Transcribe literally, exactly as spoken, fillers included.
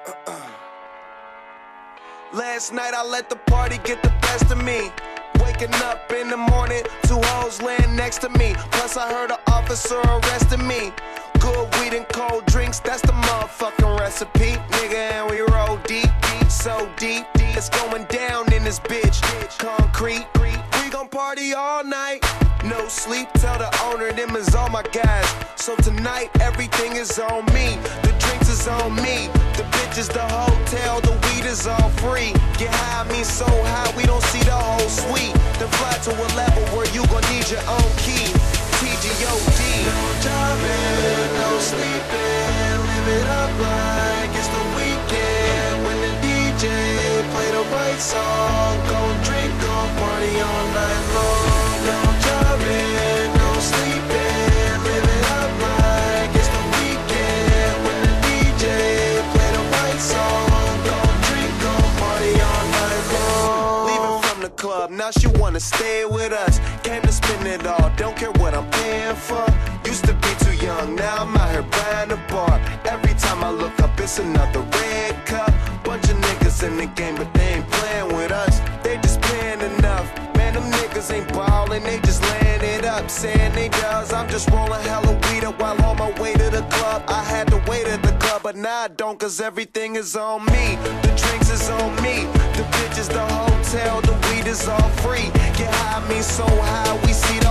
Last night I let the party get the best of me. Waking up in the morning, two hoes laying next to me. Plus I heard an officer arresting me. Good weed and cold drinks, that's the motherfucking recipe. Nigga, and we roll deep, deep, so deep, deep. It's going down in this bitch. Concrete, we gon' party all night. No sleep, tell the owner them is all my guys. So tonight everything is on me. The drinks is on me. The bitches, the hotel, the weed is all free. Get high, I mean so high, we don't see the whole suite. Then fly to a level where you gon' need your own key. T G O D. No jobbing, no sleeping. Live it up like it's the weekend. When the D J play the right song, gon' drink, gon' party all night long. No jobbing, no sleeping. Live it up like it's the weekend. When the D J play the right song, gon' drink, gon' party all night long. Leaving from the club, now she wanna stay with us. Came to spend it all, don't care what I'm paying for. Used to be too young, now I'm out here buying a bar. Every time I look up, it's another red cup. Bunch of niggas in the game, but they ain't playing with us. They just paying enough. Man, them niggas ain't ballin', they just laying it up. Saying they does, I'm just rolling hella weed up while on my way to the club. I had to wait at the club, but now I don't, cause everything is on me. The drinks is on me. The bitches, the hotel, the weed is all free. Get high, I mean so high, we see the